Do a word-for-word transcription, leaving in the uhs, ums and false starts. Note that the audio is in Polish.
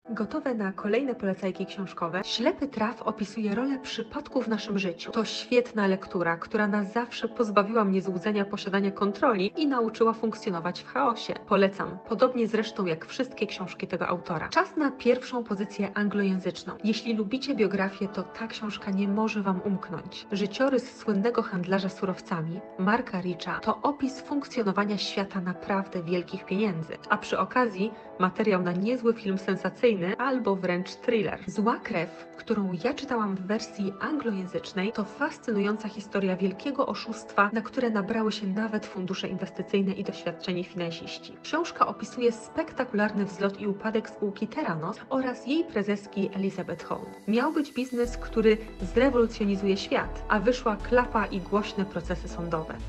Gotowe na kolejne polecajki książkowe? Ślepy traf opisuje rolę przypadków w naszym życiu. To świetna lektura, która na zawsze pozbawiła mnie złudzenia posiadania kontroli i nauczyła funkcjonować w chaosie. Polecam, podobnie zresztą jak wszystkie książki tego autora. Czas na pierwszą pozycję anglojęzyczną. Jeśli lubicie biografię, to ta książka nie może Wam umknąć. Życiorys słynnego handlarza surowcami, Marka Richa, to opis funkcjonowania świata naprawdę wielkich pieniędzy. A przy okazji materiał na niezły film sensacyjny albo wręcz thriller. Zła krew, którą ja czytałam w wersji anglojęzycznej, to fascynująca historia wielkiego oszustwa, na które nabrały się nawet fundusze inwestycyjne i doświadczeni finansiści. Książka opisuje spektakularny wzlot i upadek spółki Theranos oraz jej prezeski Elizabeth Holmes. Miał być biznes, który zrewolucjonizuje świat, a wyszła klapa i głośne procesy sądowe.